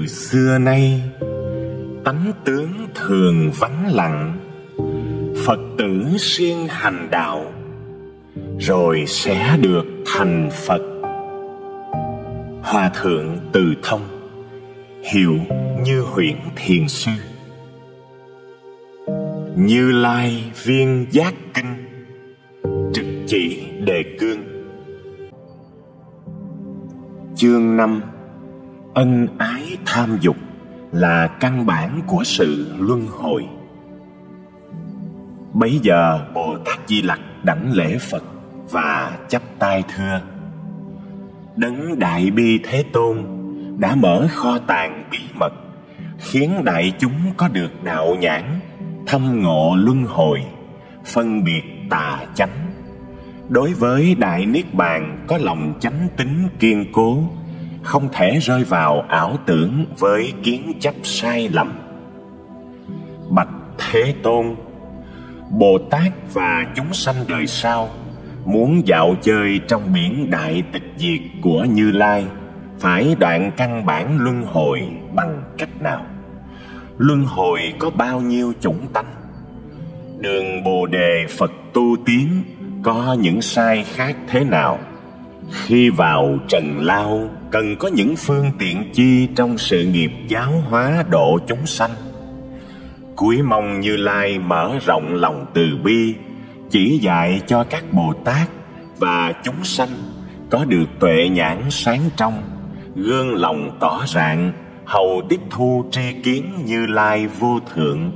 xưa nay, tánh tướng thường vắng lặng. Phật tử siêng hành đạo, rồi sẽ được thành Phật. Hòa thượng Từ Thông, hiệu Như Huyễn Thiền Sư. Như Lai Viên Giác Kinh, trực chỉ đề cương. Chương 5. Ân ái tham dục là căn bản của sự luân hồi. Bấy giờ Bồ Tát Di Lặc đảnh lễ Phật và chắp tay thưa: Đấng Đại Bi Thế Tôn đã mở kho tàng bí mật, khiến đại chúng có được đạo nhãn, thâm ngộ luân hồi, phân biệt tà chánh. Đối với Đại Niết Bàn có lòng chánh tín kiên cố, không thể rơi vào ảo tưởng với kiến chấp sai lầm. Bạch Thế Tôn, Bồ Tát và chúng sanh đời sau muốn dạo chơi trong biển đại tịch diệt của Như Lai, phải đoạn căn bản luân hồi bằng cách nào? Luân hồi có bao nhiêu chủng tánh? Đường Bồ Đề Phật tu tiến có những sai khác thế nào? Khi vào trần lao, cần có những phương tiện chi trong sự nghiệp giáo hóa độ chúng sanh? Cúi mong Như Lai mở rộng lòng từ bi, chỉ dạy cho các Bồ Tát và chúng sanh có được tuệ nhãn sáng trong, gương lòng tỏ rạng, hầu tiếp thu tri kiến Như Lai vô thượng.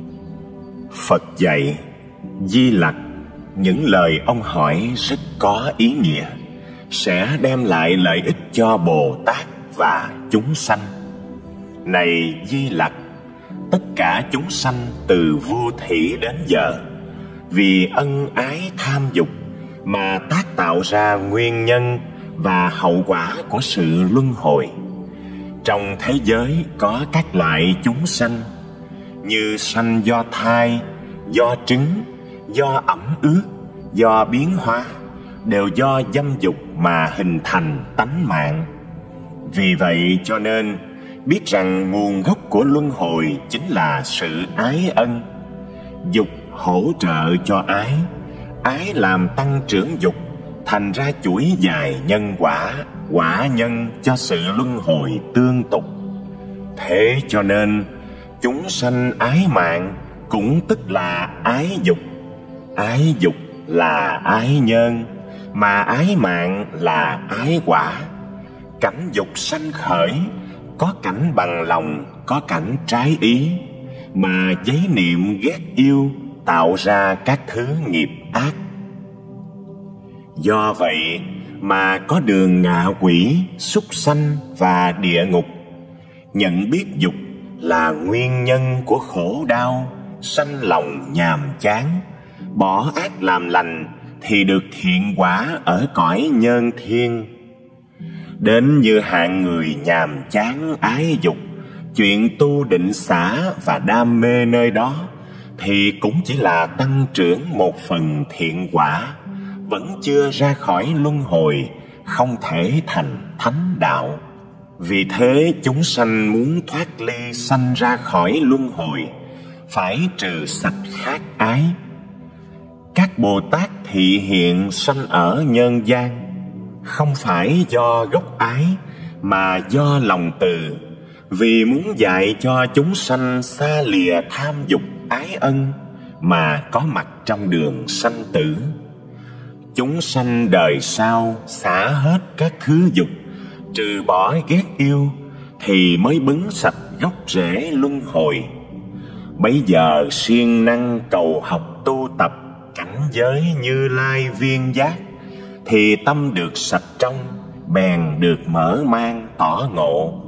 Phật dạy: Di Lặc, những lời ông hỏi rất có ý nghĩa, sẽ đem lại lợi ích cho Bồ Tát và chúng sanh. Này Di Lặc, tất cả chúng sanh từ vô thủy đến giờ, vì ân ái tham dục mà tác tạo ra nguyên nhân và hậu quả của sự luân hồi. Trong thế giới có các loại chúng sanh, như sanh do thai, do trứng, do ẩm ướt, do biến hóa, đều do dâm dục mà hình thành tánh mạng. Vì vậy cho nên biết rằng nguồn gốc của luân hồi chính là sự ái ân. Dục hỗ trợ cho ái, ái làm tăng trưởng dục, thành ra chuỗi dài nhân quả, quả nhân cho sự luân hồi tương tục. Thế cho nên chúng sanh ái mạng cũng tức là ái dục. Ái dục là ái nhân, mà ái mạng là ái quả. Cảnh dục sanh khởi, có cảnh bằng lòng, có cảnh trái ý, mà giấy niệm ghét yêu tạo ra các thứ nghiệp ác. Do vậy mà có đường ngạ quỷ, súc sanh và địa ngục. Nhận biết dục là nguyên nhân của khổ đau, sanh lòng nhàm chán. Bỏ ác làm lành thì được thiện quả ở cõi nhân thiên. Đến như hạng người nhàm chán ái dục, chuyện tu định xả và đam mê nơi đó thì cũng chỉ là tăng trưởng một phần thiện quả, vẫn chưa ra khỏi luân hồi, không thể thành thánh đạo. Vì thế chúng sanh muốn thoát ly sanh ra khỏi luân hồi, phải trừ sạch khát ái. Các Bồ Tát thị hiện sanh ở nhân gian, không phải do gốc ái mà do lòng từ, vì muốn dạy cho chúng sanh xa lìa tham dục ái ân mà có mặt trong đường sanh tử. Chúng sanh đời sau xả hết các thứ dục, trừ bỏ ghét yêu, thì mới bứng sạch gốc rễ luân hồi. Bấy giờ siêng năng cầu học tu tập cảnh giới Như Lai viên giác, thì tâm được sạch trong, bèn được mở mang tỏ ngộ.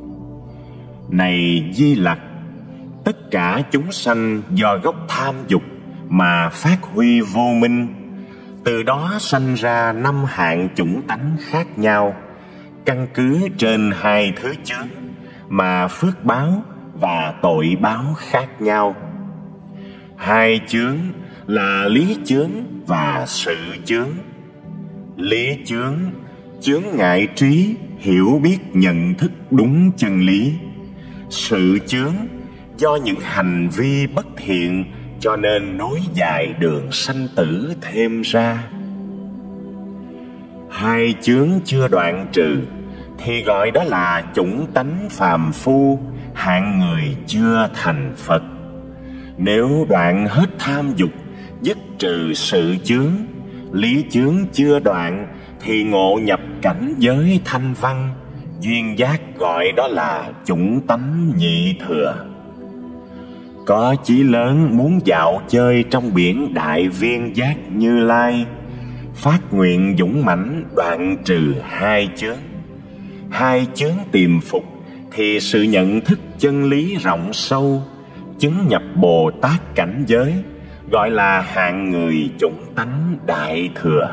Này Di Lặc, tất cả chúng sanh do gốc tham dục mà phát huy vô minh, từ đó sanh ra 5 hạng chủng tánh khác nhau, căn cứ trên 2 thứ chướng mà phước báo và tội báo khác nhau. 2 chướng là lý chướng và sự chướng. Lý chướng chướng ngại trí, hiểu biết nhận thức đúng chân lý. Sự chướng do những hành vi bất thiện cho nên nối dài đường sanh tử thêm ra. Hai chướng chưa đoạn trừ thì gọi đó là chủng tánh phàm phu, hạng người chưa thành Phật. Nếu đoạn hết tham dục, dứt trừ sự chướng, lý chướng chưa đoạn thì ngộ nhập cảnh giới thanh văn, duyên giác gọi đó là chủng tánh nhị thừa. Có chí lớn muốn dạo chơi trong biển đại viên giác Như Lai, phát nguyện dũng mãnh đoạn trừ hai chướng. Hai chướng tiềm phục thì sự nhận thức chân lý rộng sâu, chứng nhập Bồ Tát cảnh giới, gọi là hạng người chủng tánh đại thừa.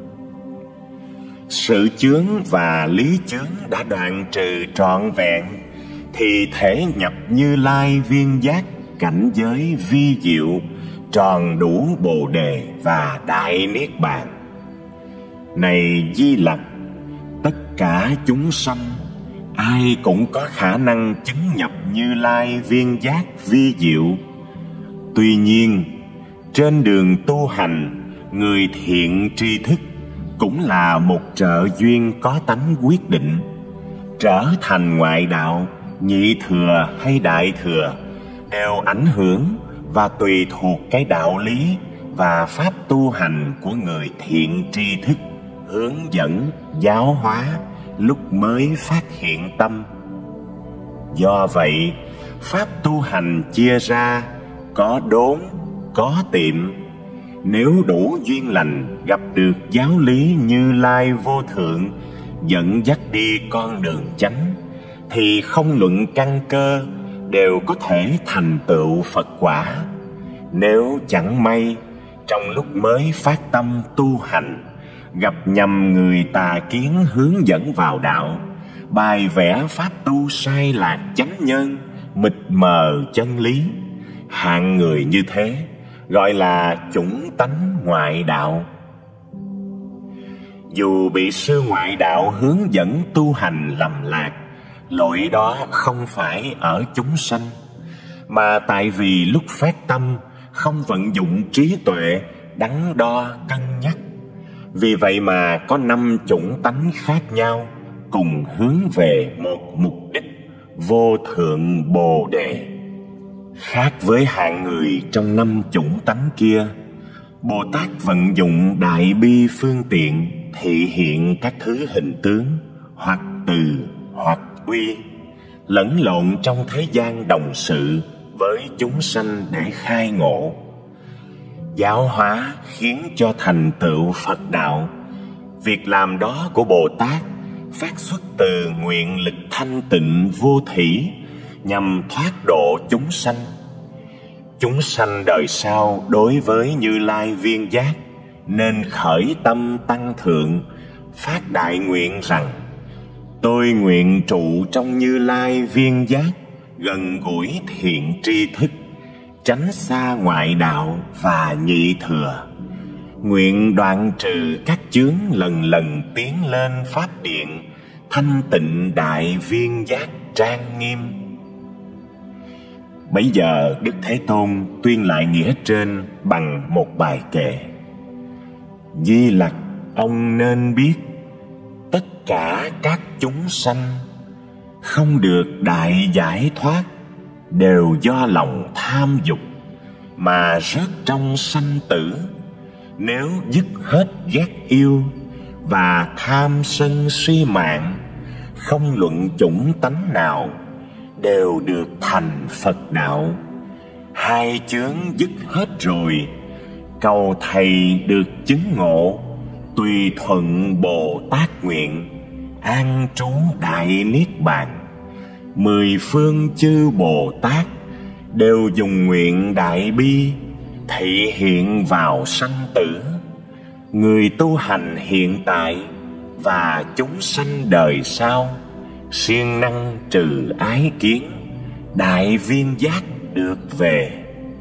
Sự chướng và lý chướng đã đoạn trừ trọn vẹn thì thể nhập Như Lai viên giác cảnh giới vi diệu, tròn đủ Bồ đề và đại niết bàn. Này Di Lặc, tất cả chúng sanh ai cũng có khả năng chứng nhập Như Lai viên giác vi diệu. Tuy nhiên, trên đường tu hành, người thiện tri thức cũng là một trợ duyên có tánh quyết định. Trở thành ngoại đạo, nhị thừa hay đại thừa đều ảnh hưởng và tùy thuộc cái đạo lý và pháp tu hành của người thiện tri thức, hướng dẫn, giáo hóa lúc mới phát hiện tâm. Do vậy, pháp tu hành chia ra có đốn, có tiệm. Nếu đủ duyên lành gặp được giáo lý Như Lai vô thượng dẫn dắt đi con đường chánh, thì không luận căn cơ đều có thể thành tựu Phật quả. Nếu chẳng may trong lúc mới phát tâm tu hành gặp nhầm người tà kiến hướng dẫn vào đạo, bài vẽ pháp tu sai lạc chánh nhân, mịt mờ chân lý, hạng người như thế gọi là chủng tánh ngoại đạo. Dù bị sư ngoại đạo hướng dẫn tu hành lầm lạc, lỗi đó không phải ở chúng sanh, mà tại vì lúc phát tâm không vận dụng trí tuệ đắn đo cân nhắc. Vì vậy mà có 5 chủng tánh khác nhau cùng hướng về một mục đích vô thượng Bồ đề. Khác với hạng người trong 5 chủng tánh kia, Bồ Tát vận dụng đại bi phương tiện thị hiện các thứ hình tướng, hoặc từ hoặc uy, lẫn lộn trong thế gian đồng sự với chúng sanh để khai ngộ. Giáo hóa khiến cho thành tựu Phật đạo. Việc làm đó của Bồ Tát phát xuất từ nguyện lực thanh tịnh vô thỉ, nhằm thoát độ chúng sanh. Chúng sanh đời sau đối với Như Lai viên giác nên khởi tâm tăng thượng, phát đại nguyện rằng: tôi nguyện trụ trong Như Lai viên giác, gần gũi thiện tri thức, tránh xa ngoại đạo và nhị thừa. Nguyện đoạn trừ các chướng, lần lần tiến lên pháp điện, thanh tịnh đại viên giác trang nghiêm. Bấy giờ Đức Thế Tôn tuyên lại nghĩa trên bằng một bài kệ: Di Lặc, ông nên biết, tất cả các chúng sanh không được đại giải thoát đều do lòng tham dục mà rớt trong sanh tử. Nếu dứt hết ghét yêu và tham sân si mạng, không luận chủng tánh nào đều được thành Phật đạo. Hai chướng dứt hết rồi, cầu thầy được chứng ngộ, tùy thuận Bồ Tát nguyện, an trú đại niết bàn. 10 phương chư Bồ Tát đều dùng nguyện đại bi thị hiện vào sanh tử. Người tu hành hiện tại và chúng sanh đời sau siêng năng trừ ái kiến, đại viên giác được về.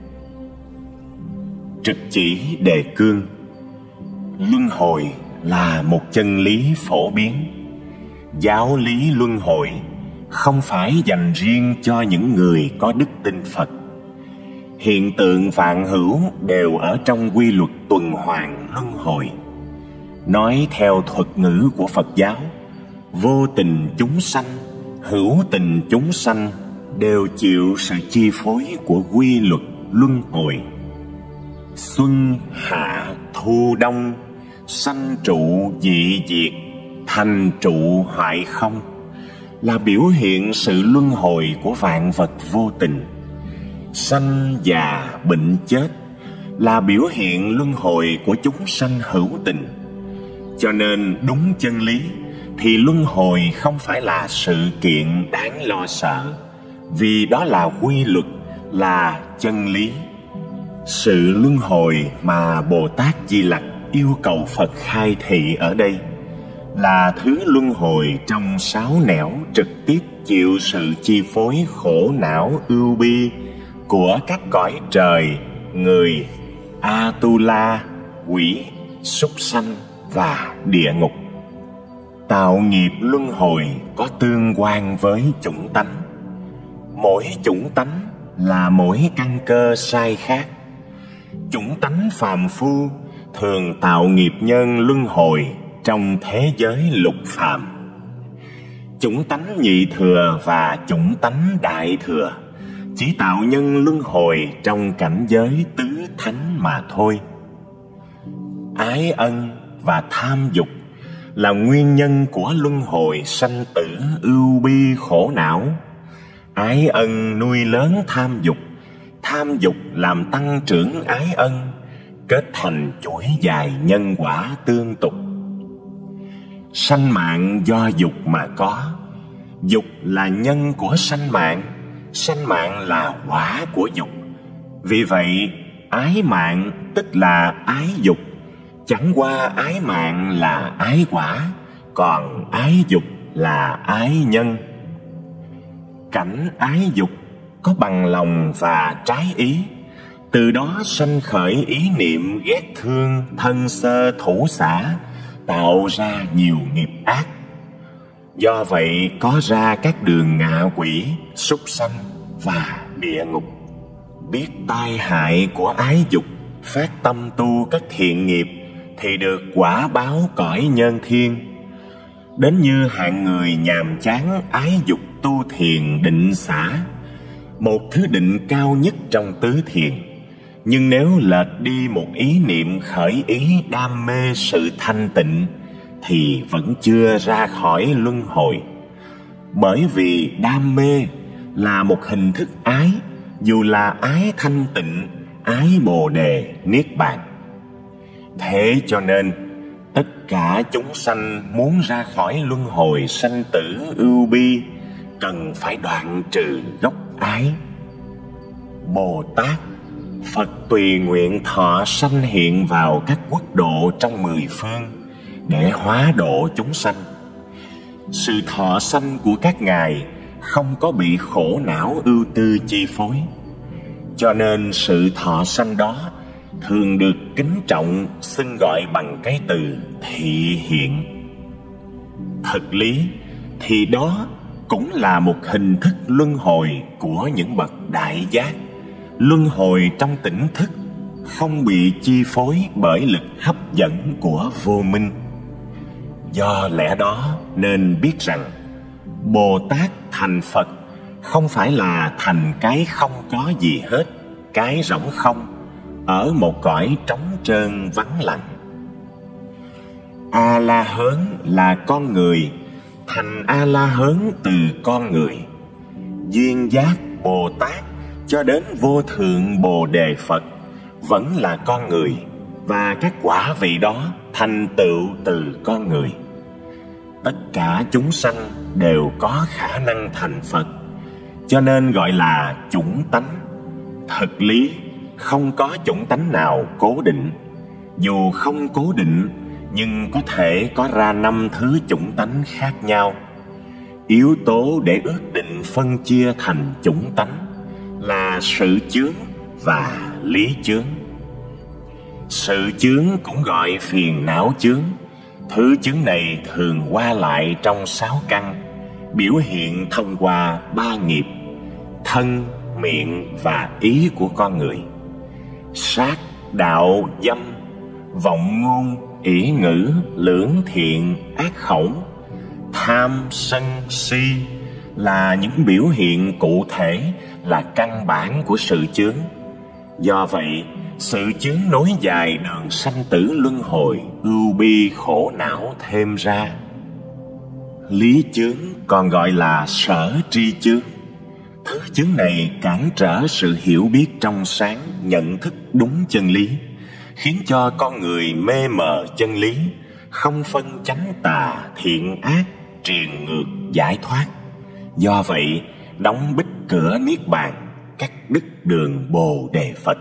Trực chỉ đề cương: luân hồi là một chân lý phổ biến. Giáo lý luân hồi không phải dành riêng cho những người có đức tin Phật. Hiện tượng vạn hữu đều ở trong quy luật tuần hoàn luân hồi. Nói theo thuật ngữ của Phật giáo, vô tình chúng sanh, hữu tình chúng sanh đều chịu sự chi phối của quy luật luân hồi. Xuân hạ thu đông, sanh trụ dị diệt, thành trụ hoại không, là biểu hiện sự luân hồi của vạn vật vô tình. Sanh già bệnh chết là biểu hiện luân hồi của chúng sanh hữu tình. Cho nên đúng chân lý thì luân hồi không phải là sự kiện đáng lo sợ, vì đó là quy luật, là chân lý. Sự luân hồi mà Bồ Tát Di Lặc yêu cầu Phật khai thị ở đây là thứ luân hồi trong sáu nẻo trực tiếp chịu sự chi phối khổ não ưu bi của các cõi trời, người, Atula, quỷ, súc sanh và địa ngục. Tạo nghiệp luân hồi có tương quan với chủng tánh. Mỗi chủng tánh là mỗi căn cơ sai khác. Chủng tánh phàm phu thường tạo nghiệp nhân luân hồi trong thế giới lục phàm. Chủng tánh nhị thừa và chủng tánh đại thừa chỉ tạo nhân luân hồi trong cảnh giới tứ thánh mà thôi. Ái ân và tham dục là nguyên nhân của luân hồi sanh tử ưu bi khổ não. Ái ân nuôi lớn tham dục làm tăng trưởng ái ân, kết thành chuỗi dài nhân quả tương tục. Sanh mạng do dục mà có. Dục là nhân của sanh mạng là quả của dục. Vì vậy, ái mạng tức là ái dục. Chẳng qua ái mạng là ái quả, còn ái dục là ái nhân. Cảnh ái dục có bằng lòng và trái ý, từ đó sanh khởi ý niệm ghét thương, thân sơ thủ xả, tạo ra nhiều nghiệp ác. Do vậy có ra các đường ngạ quỷ, súc sanh và địa ngục. Biết tai hại của ái dục, phát tâm tu các thiện nghiệp thì được quả báo cõi nhân thiên. Đến như hạng người nhàm chán ái dục tu thiền định xả, một thứ định cao nhất trong tứ thiền. Nhưng nếu lệch đi một ý niệm khởi ý đam mê sự thanh tịnh thì vẫn chưa ra khỏi luân hồi. Bởi vì đam mê là một hình thức ái, dù là ái thanh tịnh, ái bồ đề, niết bàn. Thế cho nên tất cả chúng sanh muốn ra khỏi luân hồi sanh tử ưu bi cần phải đoạn trừ gốc ái. Bồ Tát, Phật tùy nguyện thọ sanh hiện vào các quốc độ trong 10 phương để hóa độ chúng sanh. Sự thọ sanh của các ngài không có bị khổ não ưu tư chi phối, cho nên sự thọ sanh đó thường được kính trọng xưng gọi bằng cái từ thị hiện. Thực lý thì đó cũng là một hình thức luân hồi của những bậc đại giác, luân hồi trong tỉnh thức, không bị chi phối bởi lực hấp dẫn của vô minh. Do lẽ đó nên biết rằng Bồ Tát thành Phật không phải là thành cái không có gì hết, cái rỗng không, ở một cõi trống trơn vắng lặng. A-la-hớn là con người, thành A-la-hớn từ con người. Duyên giác Bồ Tát cho đến vô thượng Bồ Đề Phật vẫn là con người, và các quả vị đó thành tựu từ con người. Tất cả chúng sanh đều có khả năng thành Phật, cho nên gọi là chủng tánh. Thực lý không có chủng tánh nào cố định. Dù không cố định, nhưng có thể có ra 5 thứ chủng tánh khác nhau. Yếu tố để ước định phân chia thành chủng tánh là sự chướng và lý chướng. Sự chướng cũng gọi phiền não chướng. Thứ chướng này thường qua lại trong 6 căn, biểu hiện thông qua ba nghiệp: thân, miệng và ý của con người. Sát, đạo, dâm, vọng ngôn, ỷ ngữ, lưỡng thiện, ác khẩu, tham, sân, si là những biểu hiện cụ thể, là căn bản của sự chướng. Do vậy, sự chướng nối dài đường sanh tử luân hồi, ưu bi khổ não thêm ra. Lý chướng còn gọi là sở tri chướng. Thứ chướng này cản trở sự hiểu biết trong sáng, nhận thức đúng chân lý, khiến cho con người mê mờ chân lý, không phân chánh tà, thiện ác, triền ngược, giải thoát. Do vậy, đóng bích cửa niết bàn, cắt đứt đường Bồ Đề Phật.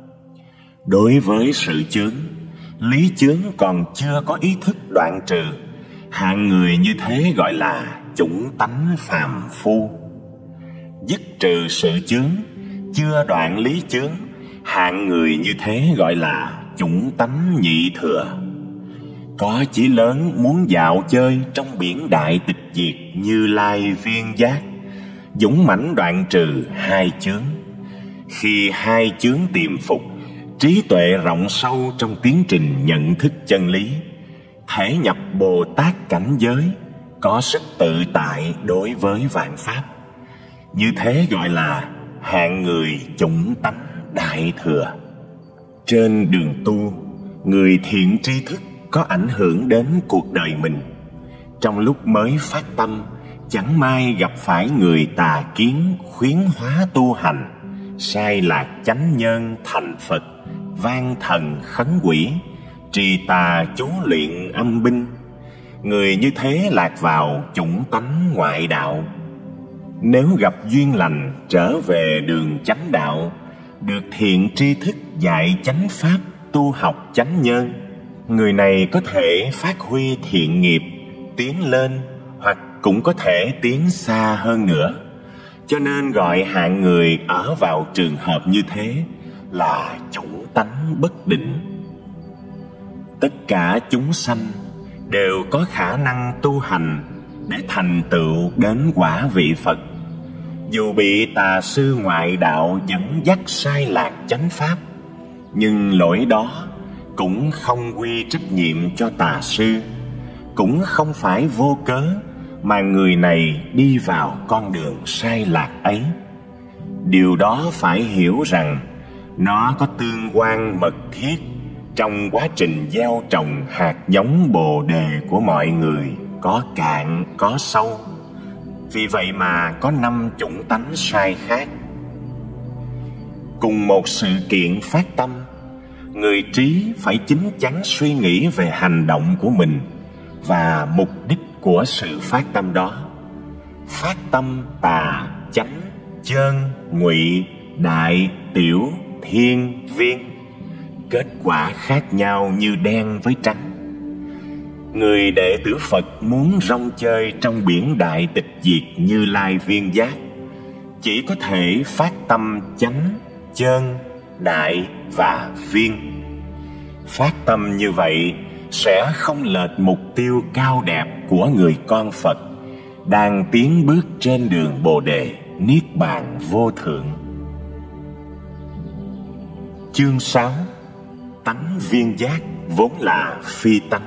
Đối với sự chướng, lý chướng còn chưa có ý thức đoạn trừ. Hạng người như thế gọi là chủng tánh phàm phu. Dứt trừ sự chướng, chưa đoạn lý chướng, hạng người như thế gọi là chủng tánh nhị thừa. Có chí lớn muốn dạo chơi trong biển đại tịch diệt Như Lai viên giác, dũng mãnh đoạn trừ hai chướng. Khi hai chướng tiềm phục, trí tuệ rộng sâu trong tiến trình nhận thức chân lý, thể nhập Bồ Tát cảnh giới, có sức tự tại đối với vạn pháp. Như thế gọi là hạng người chủng tánh đại thừa. Trên đường tu, người thiện tri thức có ảnh hưởng đến cuộc đời mình. Trong lúc mới phát tâm, chẳng may gặp phải người tà kiến khuyến hóa tu hành, sai lạc chánh nhân thành Phật, van thần khấn quỷ, trì tà chú luyện âm binh. Người như thế lạc vào chủng tánh ngoại đạo. Nếu gặp duyên lành trở về đường chánh đạo, được thiện tri thức dạy chánh pháp, tu học chánh nhân, người này có thể phát huy thiện nghiệp, tiến lên, hoặc cũng có thể tiến xa hơn nữa. Cho nên gọi hạng người ở vào trường hợp như thế là chủng tánh bất định. Tất cả chúng sanh đều có khả năng tu hành để thành tựu đến quả vị Phật. Dù bị tà sư ngoại đạo dẫn dắt sai lạc chánh pháp, nhưng lỗi đó cũng không quy trách nhiệm cho tà sư. Cũng không phải vô cớ mà người này đi vào con đường sai lạc ấy. Điều đó phải hiểu rằng nó có tương quan mật thiết trong quá trình gieo trồng hạt giống Bồ Đề của mọi người, có cạn có sâu. Vì vậy mà có 5 chủng tánh sai khác. Cùng một sự kiện phát tâm, người trí phải chín chắn suy nghĩ về hành động của mình và mục đích của sự phát tâm đó. Phát tâm tà, chánh, chơn, ngụy, đại, tiểu, thiên, viên, kết quả khác nhau như đen với trắng. Người đệ tử Phật muốn rong chơi trong biển đại tịch diệt Như Lai viên giác, chỉ có thể phát tâm chánh, chơn, đại và viên. Phát tâm như vậy sẽ không lệch mục tiêu cao đẹp của người con Phật đang tiến bước trên đường Bồ Đề Niết Bàn vô thượng. Chương 6. Tánh viên giác vốn là phi tánh.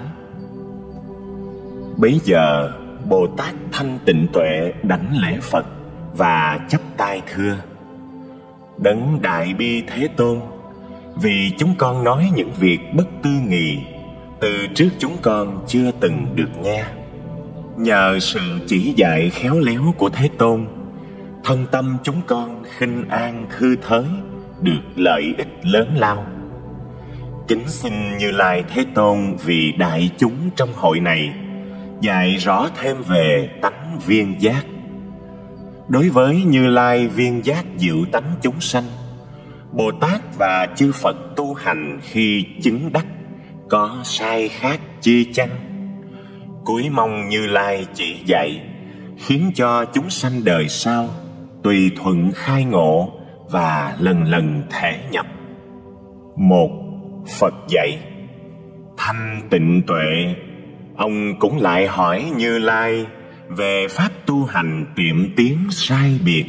Bấy giờ Bồ Tát thanh tịnh tuệ đảnh lễ Phật và chắp tay thưa: Đấng Đại Bi Thế Tôn, vì chúng con nói những việc bất tư nghì, từ trước chúng con chưa từng được nghe. Nhờ sự chỉ dạy khéo léo của Thế Tôn, thân tâm chúng con khinh an thư thới, được lợi ích lớn lao. Kính xin Như Lai Thế Tôn vì đại chúng trong hội này dạy rõ thêm về tánh viên giác. Đối với Như Lai viên giác diệu tánh chúng sanh, Bồ Tát và chư Phật tu hành khi chứng đắc có sai khác chi chăng? Cúi mong Như Lai chỉ dạy, khiến cho chúng sanh đời sau tùy thuận khai ngộ và lần lần thể nhập. 1. Phật dạy. Thanh tịnh tuệ, ông cũng lại hỏi Như Lai về pháp tu hành tiệm tiến sai biệt.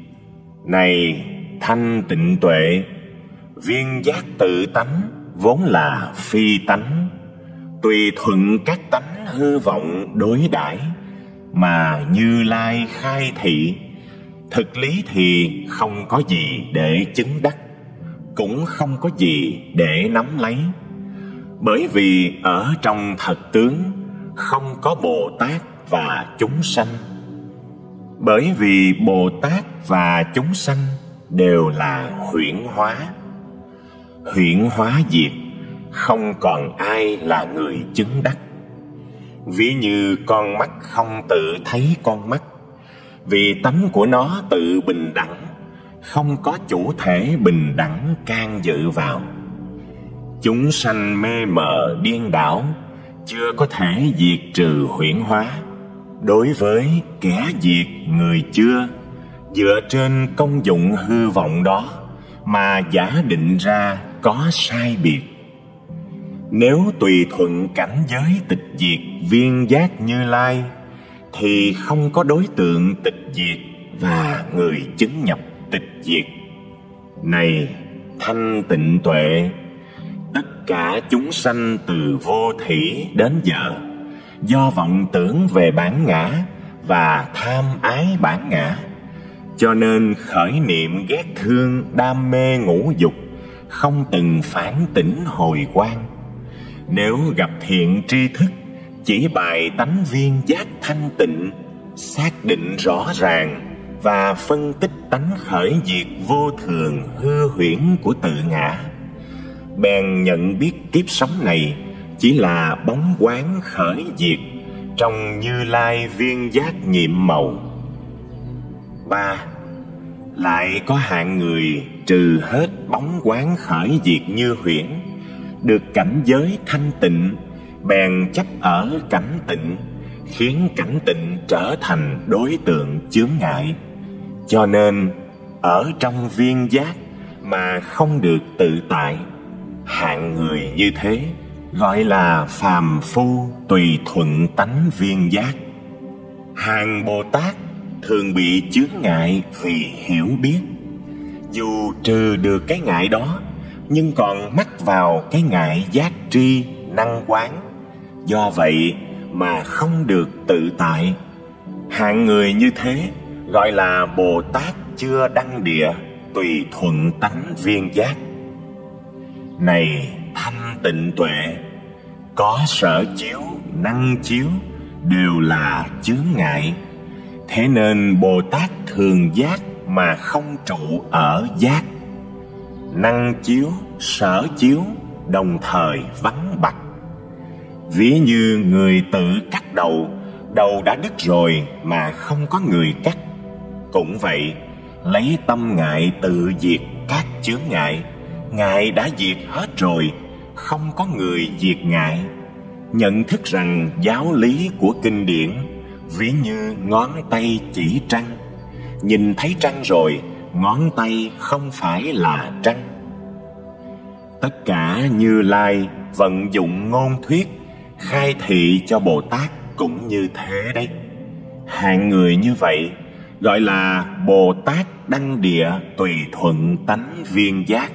Này thanh tịnh tuệ, viên giác tự tánh vốn là phi tánh, tùy thuận các tánh hư vọng đối đãi mà Như Lai khai thị. Thực lý thì không có gì để chứng đắc, cũng không có gì để nắm lấy. Bởi vì ở trong thật tướng không có Bồ Tát và chúng sanh. Bởi vì Bồ Tát và chúng sanh đều là huyễn hóa. Huyễn hóa diệt, không còn ai là người chứng đắc. Ví như con mắt không tự thấy con mắt, vì tánh của nó tự bình đẳng, không có chủ thể bình đẳng can dự vào. Chúng sanh mê mờ điên đảo, chưa có thể diệt trừ huyễn hóa. Đối với kẻ diệt người chưa, dựa trên công dụng hư vọng đó mà giả định ra có sai biệt. Nếu tùy thuận cảnh giới tịch diệt viên giác Như Lai, thì không có đối tượng tịch diệt và người chứng nhập tịch diệt. Này thanh tịnh tuệ, tất cả chúng sanh từ vô thỉ đến giờ, do vọng tưởng về bản ngã và tham ái bản ngã, cho nên khởi niệm ghét thương đam mê ngũ dục, không từng phản tỉnh hồi quang. Nếu gặp thiện tri thức chỉ bài tánh viên giác thanh tịnh, xác định rõ ràng và phân tích tánh khởi diệt vô thường hư huyễn của tự ngã, bèn nhận biết kiếp sống này chỉ là bóng quán khởi diệt trong Như Lai viên giác nhiệm màu. 3. Lại có hạng người trừ hết bóng quán khởi diệt như huyễn, được cảnh giới thanh tịnh, bèn chấp ở cảnh tịnh, khiến cảnh tịnh trở thành đối tượng chướng ngại. Cho nên ở trong viên giác mà không được tự tại. Hạng người như thế gọi là phàm phu tùy thuận tánh viên giác. Hàng Bồ Tát thường bị chướng ngại vì hiểu biết. Dù trừ được cái ngại đó, nhưng còn mắc vào cái ngại giác tri năng quán, do vậy mà không được tự tại. Hạng người như thế gọi là Bồ Tát chưa đăng địa tùy thuận tánh viên giác. Này thanh tịnh tuệ, có sở chiếu, năng chiếu đều là chướng ngại. Thế nên Bồ Tát thường giác mà không trụ ở giác. Năng chiếu, sở chiếu đồng thời vắng bặt. Ví như người tự cắt đầu, đầu đã đứt rồi mà không có người cắt. Cũng vậy, lấy tâm ngại tự diệt các chướng ngại. Ngại đã diệt hết rồi, không có người diệt ngại. Nhận thức rằng giáo lý của kinh điển ví như ngón tay chỉ trăng. Nhìn thấy trăng rồi, ngón tay không phải là trăng. Tất cả Như Lai vận dụng ngôn thuyết khai thị cho Bồ Tát cũng như thế đấy. Hạng người như vậy gọi là Bồ Tát đăng địa tùy thuận tánh viên giác.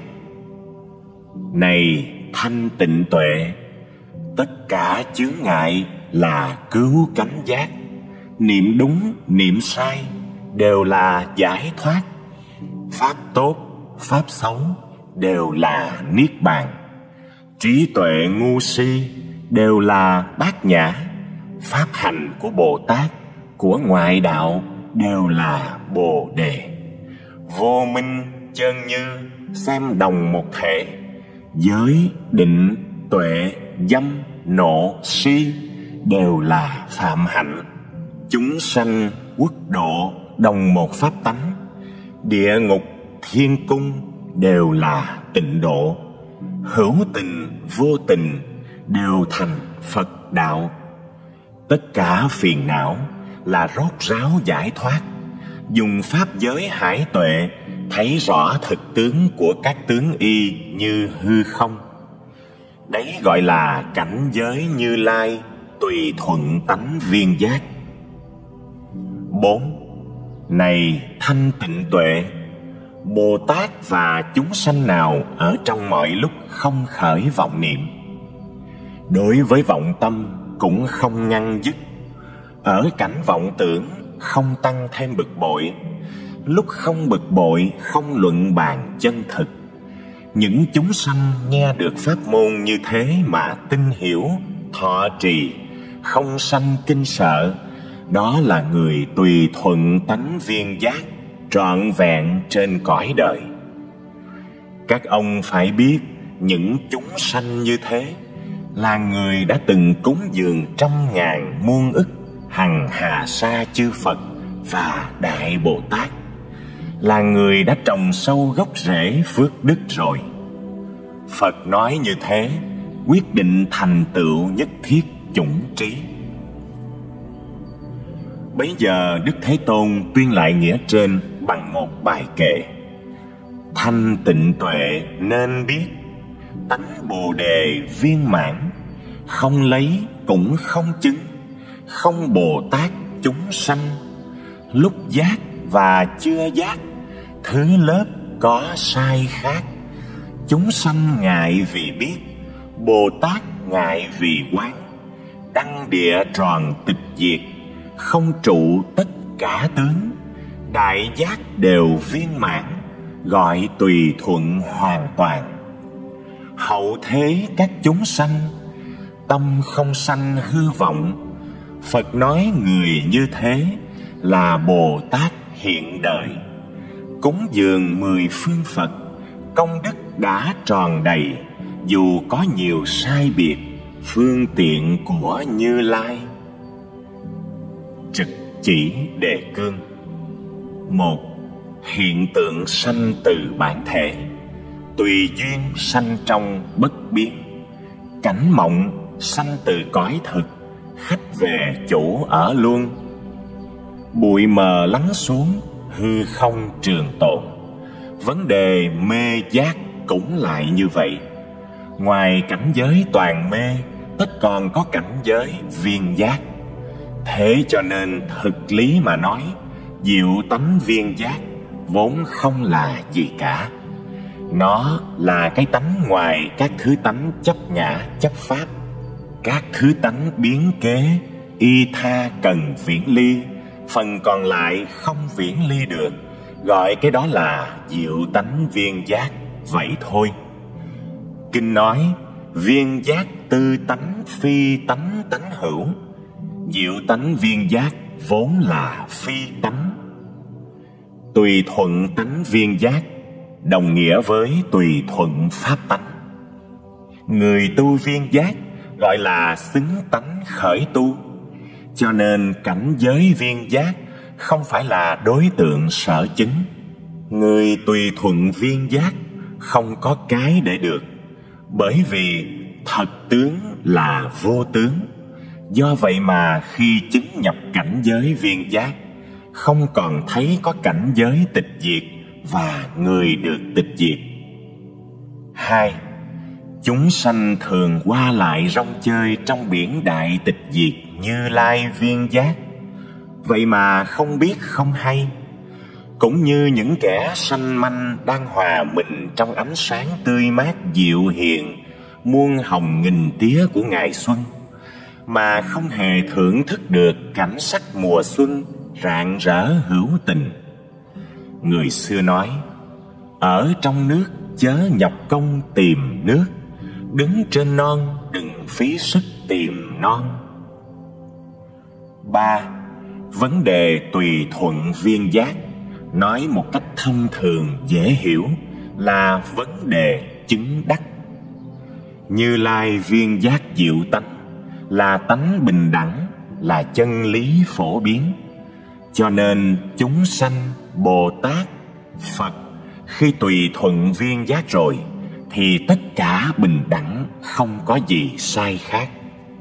Này thanh tịnh tuệ, tất cả chướng ngại là cứu cánh giác. Niệm đúng, niệm sai đều là giải thoát. Pháp tốt, pháp xấu đều là niết bàn. Trí tuệ ngu si đều là bát nhã. Pháp hành của Bồ Tát, của ngoại đạo đều là Bồ Đề. Vô minh, chân như xem đồng một thể. Giới, định, tuệ, dâm, nộ, si đều là phạm hạnh. Chúng sanh, quốc độ đồng một pháp tánh. Địa ngục, thiên cung đều là tịnh độ. Hữu tình, vô tình đều thành Phật đạo. Tất cả phiền não là rốt ráo giải thoát. Dùng pháp giới hải tuệ thấy rõ thực tướng của các tướng y như hư không. Đấy gọi là cảnh giới Như Lai tùy thuận tánh viên giác. 4. Này thanh tịnh tuệ, Bồ Tát và chúng sanh nào ở trong mọi lúc không khởi vọng niệm, đối với vọng tâm cũng không ngăn dứt, ở cảnh vọng tưởng không tăng thêm bực bội, lúc không bực bội không luận bàn chân thực. Những chúng sanh nghe được pháp môn như thế mà tin hiểu, thọ trì, không sanh kinh sợ, đó là người tùy thuận tánh viên giác, trọn vẹn trên cõi đời. Các ông phải biết, những chúng sanh như thế là người đã từng cúng dường trăm ngàn muôn ức hằng hà sa chư Phật và Đại Bồ Tát, là người đã trồng sâu gốc rễ phước đức rồi. Phật nói như thế, quyết định thành tựu nhất thiết chủng trí. Bấy giờ Đức Thế Tôn tuyên lại nghĩa trên bằng một bài kệ: thanh tịnh tuệ nên biết, tánh Bồ Đề viên mãn, không lấy cũng không chứng, không Bồ Tát chúng sanh, lúc giác và chưa giác, thứ lớp có sai khác. Chúng sanh ngại vì biết, Bồ Tát ngại vì quán, đăng địa tròn tịch diệt, không trụ tất cả tướng, đại giác đều viên mãn, gọi tùy thuận hoàn toàn. Hậu thế các chúng sanh, tâm không sanh hư vọng. Phật nói người như thế là Bồ Tát hiện đời, cúng dường 10 phương Phật, công đức đã tròn đầy, dù có nhiều sai biệt, phương tiện của Như Lai. Trực chỉ đề cương. 1. Hiện tượng sanh từ bản thể, tùy duyên sanh trong bất biến. Cảnh mộng sanh từ cõi thực, khách về chủ ở luôn. Bụi mờ lắng xuống, hư không trường tồn. Vấn đề mê giác cũng lại như vậy. Ngoài cảnh giới toàn mê, tất còn có cảnh giới viên giác. Thế cho nên thực lý mà nói, diệu tánh viên giác vốn không là gì cả. Nó là cái tánh ngoài các thứ tánh chấp ngã chấp pháp. Các thứ tánh biến kế, y tha cần viễn ly, phần còn lại không viễn ly được, gọi cái đó là diệu tánh viên giác vậy thôi. Kinh nói viên giác tư tánh phi tánh tánh hữu, diệu tánh viên giác vốn là phi tánh. Tùy thuận tánh viên giác đồng nghĩa với tùy thuận pháp tánh. Người tu viên giác gọi là xứng tánh khởi tu, cho nên cảnh giới viên giác không phải là đối tượng sở chứng. Người tùy thuận viên giác không có cái để được, bởi vì thật tướng là vô tướng. Do vậy mà khi chứng nhập cảnh giới viên giác, không còn thấy có cảnh giới tịch diệt và người được tịch diệt. 2. Chúng sanh thường qua lại rong chơi trong biển đại tịch diệt Như Lai viên giác, vậy mà không biết không hay. Cũng như những kẻ sanh manh đang hòa mình trong ánh sáng tươi mát dịu hiền muôn hồng nghìn tía của ngày xuân, mà không hề thưởng thức được cảnh sắc mùa xuân rạng rỡ hữu tình. Người xưa nói, ở trong nước chớ nhọc công tìm nước, đứng trên non đừng phí sức tìm non. 3. Vấn đề tùy thuận viên giác, nói một cách thông thường dễ hiểu, là vấn đề chứng đắc. Như Lai viên giác diệu tánh là tánh bình đẳng, là chân lý phổ biến. Cho nên chúng sanh, Bồ Tát, Phật khi tùy thuận viên giác rồi thì tất cả bình đẳng, không có gì sai khác.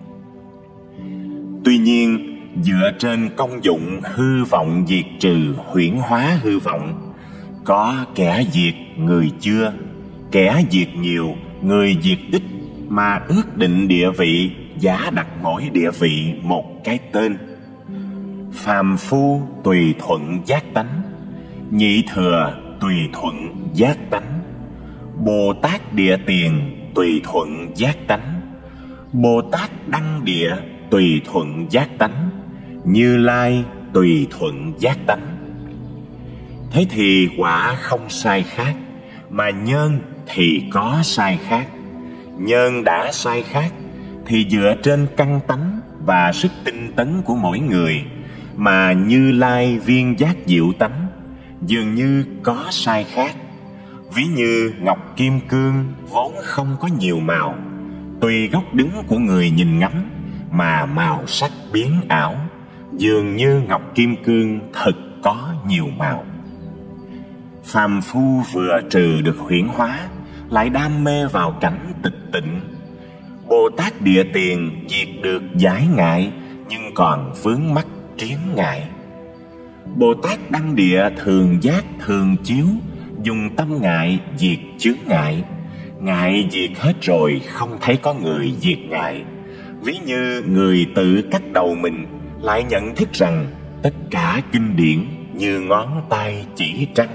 Tuy nhiên, dựa trên công dụng hư vọng diệt trừ huyễn hóa hư vọng, có kẻ diệt người chưa, kẻ diệt nhiều, người diệt ít, mà ước định địa vị, giả đặt mỗi địa vị một cái tên. phàm phu tùy thuận giác tánh, nhị thừa tùy thuận giác tánh, Bồ Tát Địa Tiền tùy thuận giác tánh, Bồ Tát Đăng Địa tùy thuận giác tánh, Như Lai tùy thuận giác tánh. Thế thì quả không sai khác, mà nhân thì có sai khác. Nhân đã sai khác thì dựa trên căn tánh và sức tinh tấn của mỗi người mà Như Lai viên giác diệu tánh dường như có sai khác. Ví như ngọc kim cương vốn không có nhiều màu, tùy góc đứng của người nhìn ngắm mà màu sắc biến ảo, dường như ngọc kim cương thực có nhiều màu. Phàm phu vừa trừ được huyễn hóa, lại đam mê vào cảnh tịch tịnh. Bồ Tát Địa Tiền diệt được giải ngại, nhưng còn vướng mắc kiến ngại. Bồ Tát Đăng Địa thường giác thường chiếu, dùng tâm ngại diệt chướng ngại. Ngại diệt hết rồi, không thấy có người diệt ngại. Ví như người tự cắt đầu mình, lại nhận thức rằng tất cả kinh điển như ngón tay chỉ trăng.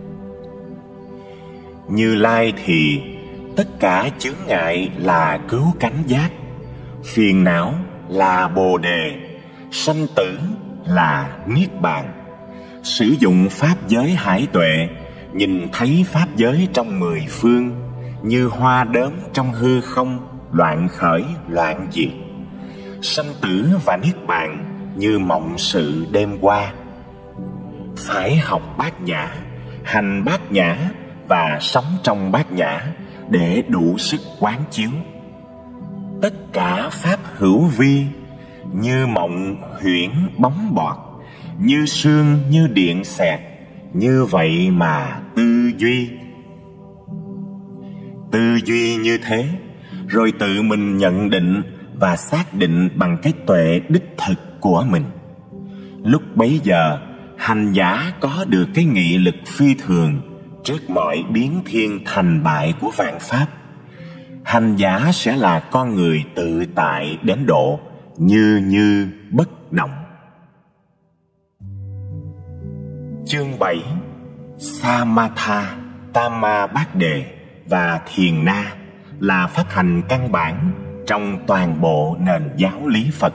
Như Lai thì tất cả chướng ngại là cứu cánh giác, phiền não là bồ đề, sanh tử là niết bàn. Sử dụng pháp giới hải tuệ, nhìn thấy pháp giới trong mười phương, như hoa đốm trong hư không, loạn khởi loạn diệt. Sanh tử và niết bàn như mộng sự đêm qua. Phải học bát nhã, hành bát nhã và sống trong bát nhã để đủ sức quán chiếu. Tất cả pháp hữu vi, như mộng huyễn bóng bọt, như sương như điện xẹt, như vậy mà tư duy. Tư duy như thế, rồi tự mình nhận định và xác định bằng cái tuệ đích thực của mình. Lúc bấy giờ, hành giả có được cái nghị lực phi thường trước mọi biến thiên thành bại của vạn pháp. Hành giả sẽ là con người tự tại đến độ như bất động. Chương 7. Samatha, Tama Bát Đề và Thiền Na là pháp hành căn bản trong toàn bộ nền giáo lý Phật.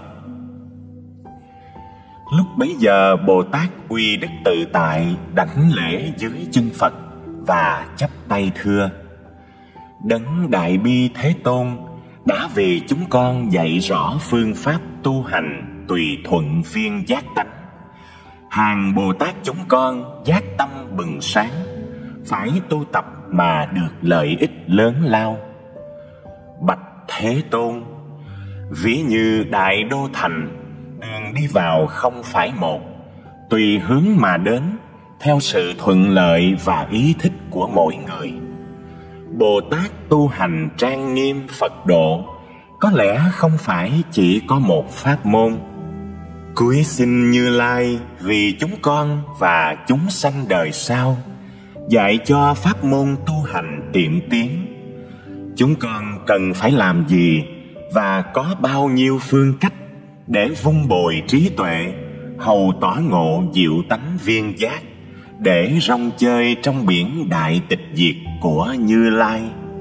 Lúc bấy giờ, Bồ Tát Uy Đức Tự Tại đảnh lễ dưới chân Phật và chắp tay thưa: Đấng Đại Bi Thế Tôn đã vì chúng con dạy rõ phương pháp tu hành tùy thuận viên giác tánh. Hàng Bồ Tát chúng con giác tâm bừng sáng, phải tu tập mà được lợi ích lớn lao. Bạch Thế Tôn, ví như đại đô thành, đường đi vào không phải một, tùy hướng mà đến, theo sự thuận lợi và ý thích của mỗi người. Bồ Tát tu hành trang nghiêm Phật độ, có lẽ không phải chỉ có một pháp môn. Cúi xin Như Lai vì chúng con và chúng sanh đời sau, dạy cho pháp môn tu hành tiệm tiến. Chúng con cần phải làm gì và có bao nhiêu phương cách để vun bồi trí tuệ, hầu tỏ ngộ diệu tánh viên giác, để rong chơi trong biển đại tịch diệt của Như Lai.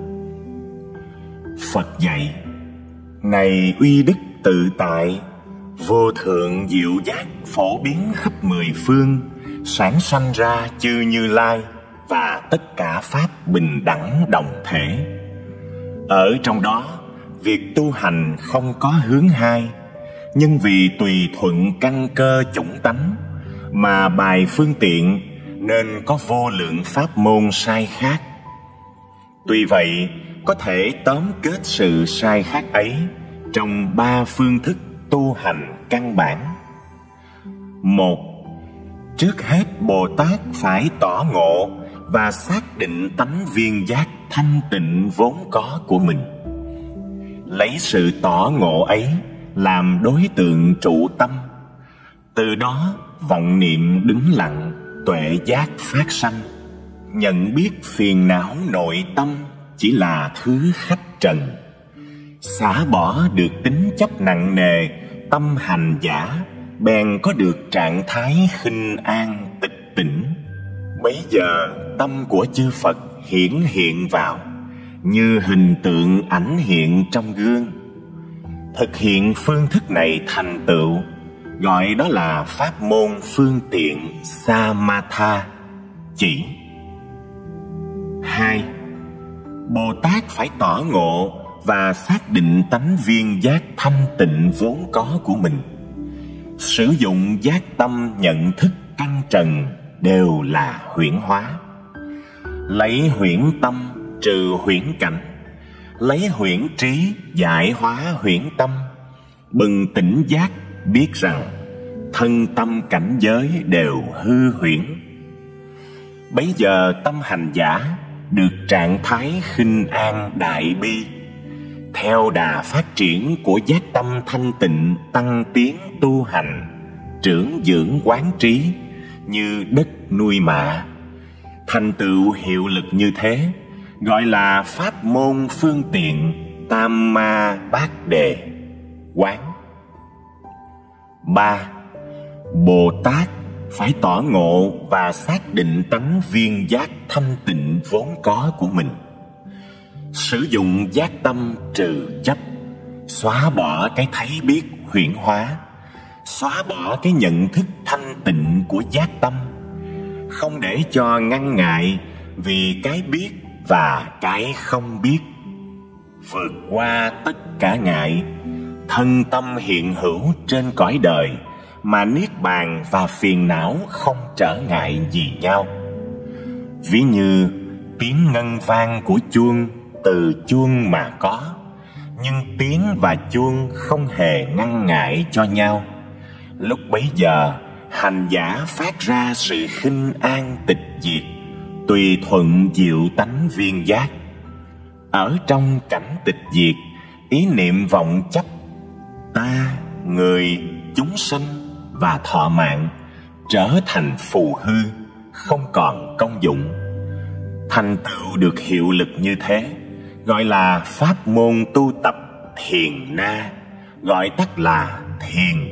Phật dạy: Này Uy Đức Tự Tại, vô thượng diệu giác phổ biến khắp mười phương, sản sanh ra chư Như Lai và tất cả pháp bình đẳng đồng thể. Ở trong đó, việc tu hành không có hướng hai, nhưng vì tùy thuận căn cơ chủng tánh mà bài phương tiện, nên có vô lượng pháp môn sai khác. Tuy vậy, có thể tóm kết sự sai khác ấy trong ba phương thức tu hành căn bản. Một, trước hết Bồ Tát phải tỏ ngộ và xác định tánh viên giác thanh tịnh vốn có của mình. Lấy sự tỏ ngộ ấy làm đối tượng trụ tâm, từ đó vọng niệm đứng lặng, tuệ giác phát sanh, nhận biết phiền não nội tâm chỉ là thứ khách trần, xả bỏ được tính chấp nặng nề tâm hành giả bèn có được trạng thái khinh an tịch tỉnh. Bấy giờ tâm của chư Phật hiển hiện vào, như hình tượng ảnh hiện trong gương. Thực hiện phương thức này thành tựu, gọi đó là pháp môn phương tiện Samatha, chỉ. 2. Bồ Tát phải tỏ ngộ và xác định tánh viên giác thanh tịnh vốn có của mình. Sử dụng giác tâm nhận thức căn trần đều là huyễn hóa. Lấy huyễn tâm trừ huyễn cảnh, lấy huyễn trí giải hóa huyễn tâm. Bừng tỉnh giác biết rằng thân tâm cảnh giới đều hư huyễn. Bấy giờ tâm hành giả được trạng thái khinh an đại bi. Theo đà phát triển của giác tâm thanh tịnh tăng tiến tu hành, trưởng dưỡng quán trí như đất nuôi mạ. Thành tựu hiệu lực như thế gọi là pháp môn phương tiện Tam Ma Bát Đề quán. 3. Bồ Tát phải tỏ ngộ và xác định tánh viên giác thanh tịnh vốn có của mình. Sử dụng giác tâm trừ chấp, xóa bỏ cái thấy biết huyễn hóa, xóa bỏ cái nhận thức thanh tịnh của giác tâm, không để cho ngăn ngại vì cái biết và cái không biết. Vượt qua tất cả ngại, thân tâm hiện hữu trên cõi đời mà niết bàn và phiền não không trở ngại gì nhau. Ví như tiếng ngân vang của chuông từ chuông mà có, nhưng tiếng và chuông không hề ngăn ngại cho nhau. Lúc bấy giờ hành giả phát ra sự khinh an tịch diệt, tùy thuận diệu tánh viên giác. Ở trong cảnh tịch diệt, ý niệm vọng chấp ta, người, chúng sinh và thọ mạng trở thành phù hư, không còn công dụng. Thành tựu được hiệu lực như thế gọi là pháp môn tu tập thiền na, gọi tắt là thiền.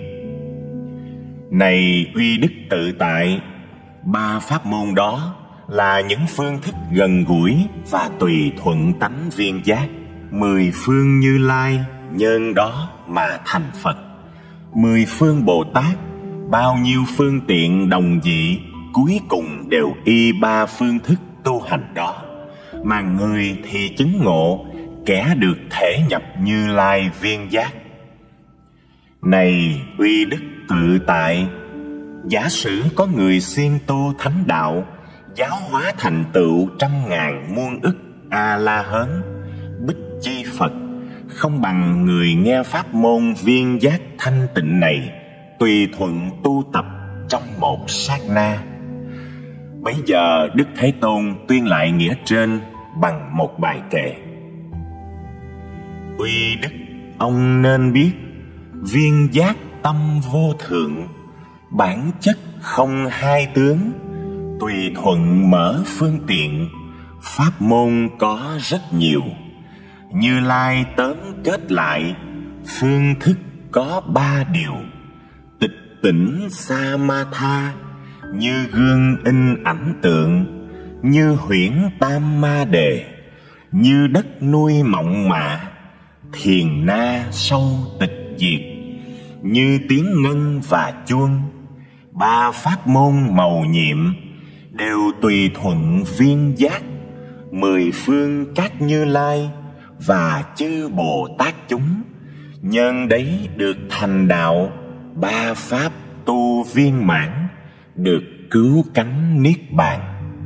Này uy đức tự tại, 3 pháp môn đó là những phương thức gần gũi và tùy thuận tánh viên giác. 10 phương Như Lai nhân đó mà thành Phật. 10 phương Bồ Tát, bao nhiêu phương tiện đồng dị, cuối cùng đều y 3 phương thức tu hành đó, mà người thì chứng ngộ, kẻ được thể nhập Như Lai viên giác. Này uy đức tự tại, giả sử có người siêng tu thánh đạo, giáo hóa thành tựu 100.000 muôn ức A-la-hán, Bích Chi Phật, không bằng người nghe pháp môn viên giác thanh tịnh này, tùy thuận tu tập trong một sát na. Bấy giờ Đức Thế Tôn tuyên lại nghĩa trên bằng một bài kệ. Uy đức, ông nên biết, viên giác tâm vô thượng, bản chất không hai tướng, tùy thuận mở phương tiện, pháp môn có rất nhiều. Như Lai tóm kết lại, phương thức có 3 điều. Tịch tỉnh Samatha, như gương in ảnh tượng, như huyễn Tam Ma Đề, như đất nuôi mộng mạ, thiền na sâu tịch diệt, như tiếng ngân và chuông. 3 pháp môn màu nhiệm đều tùy thuận viên giác, 10 phương các Như Lai và chư Bồ Tát chúng, nhân đấy được thành đạo 3 pháp tu viên mãn, được cứu cánh niết bàn.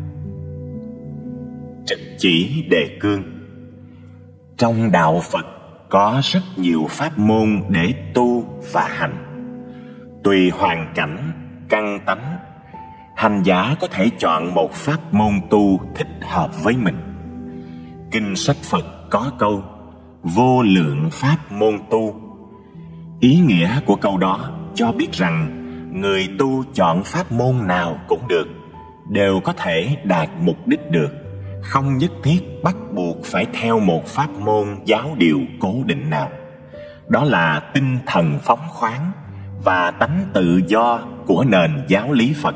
Trực chỉ đề cương. Trong đạo Phật có rất nhiều pháp môn để tu và hành. Tùy hoàn cảnh, căn tánh, hành giả có thể chọn một pháp môn tu thích hợp với mình. Kinh sách Phật có câu vô lượng pháp môn tu. Ý nghĩa của câu đó cho biết rằng người tu chọn pháp môn nào cũng được, đều có thể đạt mục đích được, không nhất thiết bắt buộc phải theo một pháp môn giáo điều cố định nào. Đó là tinh thần phóng khoáng, và tánh tự do của nền giáo lý Phật.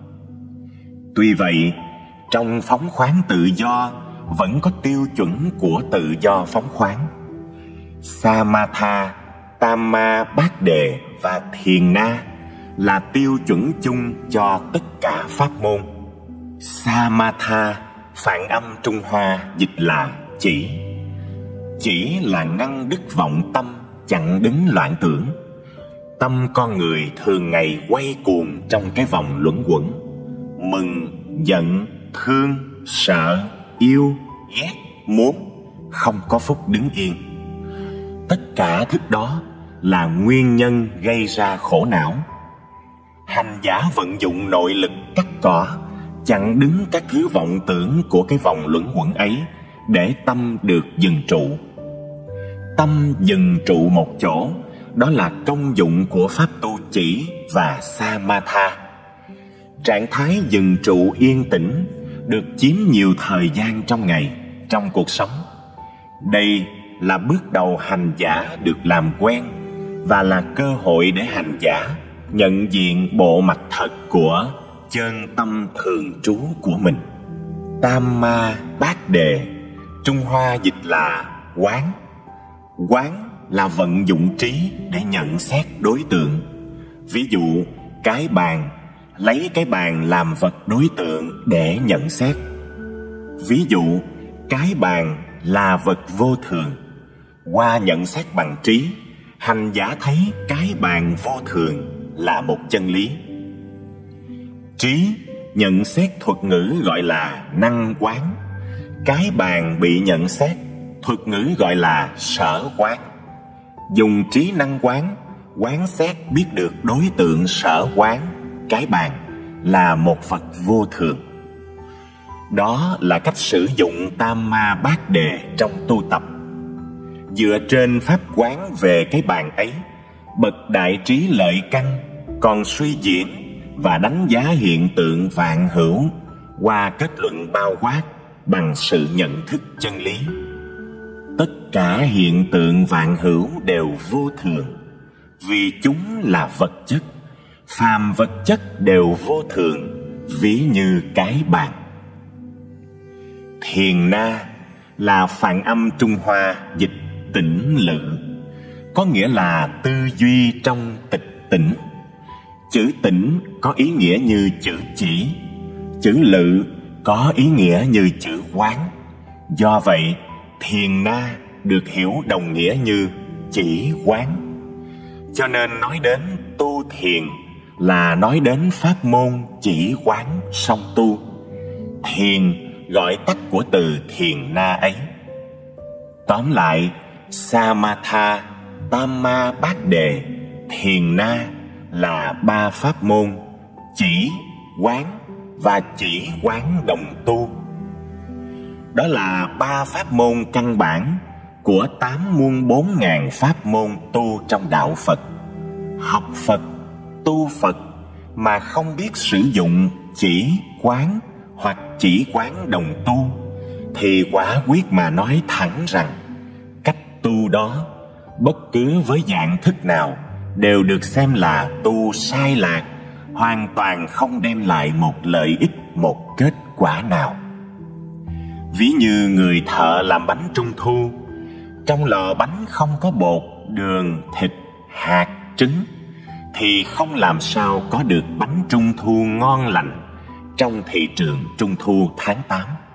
Tuy vậy, trong phóng khoáng tự do vẫn có tiêu chuẩn của tự do phóng khoáng. Samatha, Tamma, Bát Đề và Thiền Na là tiêu chuẩn chung cho tất cả pháp môn. Samatha, phạn âm Trung Hoa dịch là chỉ. Chỉ là ngăn đứt vọng tâm, chặn đứng loạn tưởng. Tâm con người thường ngày quay cuồng trong cái vòng luẩn quẩn: mừng, giận, thương, sợ, yêu, ghét, muốn, không có phút đứng yên. Tất cả thức đó là nguyên nhân gây ra khổ não. Hành giả vận dụng nội lực cắt cỏ, chặn đứng các thứ vọng tưởng của cái vòng luẩn quẩn ấy, để tâm được dừng trụ. Tâm dừng trụ một chỗ, đó là công dụng của pháp tu chỉ và Samatha. Trạng thái dừng trụ yên tĩnh được chiếm nhiều thời gian trong ngày, trong cuộc sống. Đây là bước đầu hành giả được làm quen, và là cơ hội để hành giả nhận diện bộ mặt thật của chân tâm thường trú của mình. Tamma Bát Đề, Trung Hoa dịch là quán. Quán là vận dụng trí để nhận xét đối tượng. Ví dụ, cái bàn, lấy cái bàn làm vật đối tượng để nhận xét. Ví dụ, cái bàn là vật vô thường. Qua nhận xét bằng trí, hành giả thấy cái bàn vô thường là một chân lý. Trí nhận xét thuật ngữ gọi là năng quán. Cái bàn bị nhận xét, thuật ngữ gọi là sở quán. Dùng trí năng quán, quán xét biết được đối tượng sở quán, cái bàn, là một vật vô thường. Đó là cách sử dụng Tamma Bát Đề trong tu tập. Dựa trên pháp quán về cái bàn ấy, bậc đại trí lợi căn còn suy diễn và đánh giá hiện tượng vạn hữu qua kết luận bao quát bằng sự nhận thức chân lý. Tất cả hiện tượng vạn hữu đều vô thường, vì chúng là vật chất. Phàm vật chất đều vô thường, ví như cái bàn. Thiền Na là phạn âm Trung Hoa dịch tĩnh lự, có nghĩa là tư duy trong tịch tỉnh. Chữ tĩnh có ý nghĩa như chữ chỉ, chữ lự có ý nghĩa như chữ quán. Do vậy, Thiền Na được hiểu đồng nghĩa như chỉ quán. Cho nên nói đến tu thiền là nói đến pháp môn chỉ quán song tu. Thiền gọi tắt của từ Thiền Na ấy. Tóm lại, Samatha, Tamma Bát Đề, Thiền Na là ba pháp môn chỉ, quán và chỉ quán đồng tu. Đó là ba pháp môn căn bản của 8 muôn 4.000 pháp môn tu trong đạo Phật. Học Phật, tu Phật mà không biết sử dụng chỉ, quán hoặc chỉ quán đồng tu, thì quả quyết mà nói thẳng rằng cách tu đó, bất cứ với dạng thức nào, đều được xem là tu sai lạc, hoàn toàn không đem lại một lợi ích, một kết quả nào. Ví như người thợ làm bánh trung thu, trong lò bánh không có bột, đường, thịt, hạt, trứng, thì không làm sao có được bánh trung thu ngon lành trong thị trường trung thu tháng 8.